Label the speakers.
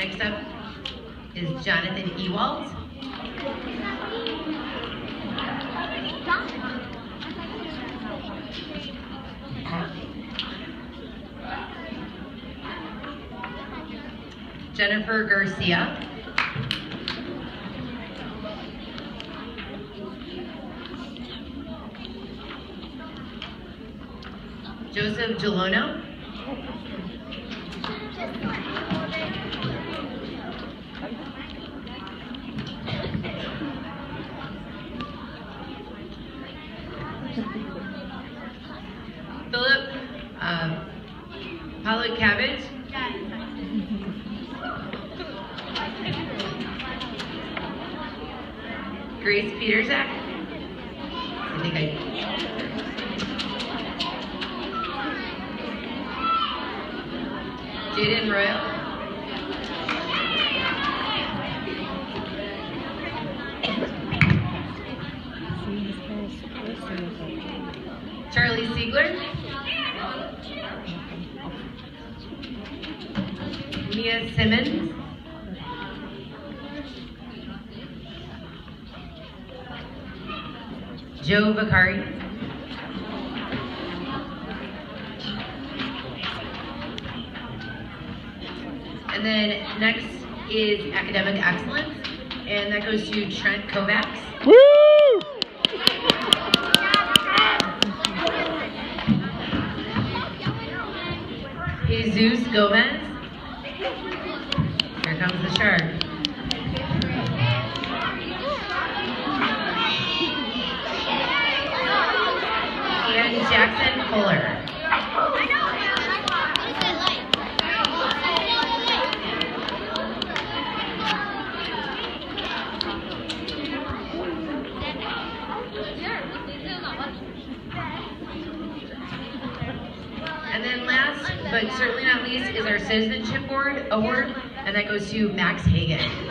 Speaker 1: Next up is Jonathan Ewald. Jennifer Garcia. Joseph Gelono. Philip Paulo Cabbage. Grace Peterzak. I think Jaden Royal. Charlie Siegler. Mia Simmons. Joe Vicari. And then next is academic excellence, and that goes to Trent Kovacs.
Speaker 2: Woo!
Speaker 1: Jesus Gomez. Here comes the shark. And Jackson Fuller. And then last, but certainly not least, is our Citizenship Award, and that goes to Max Hagan.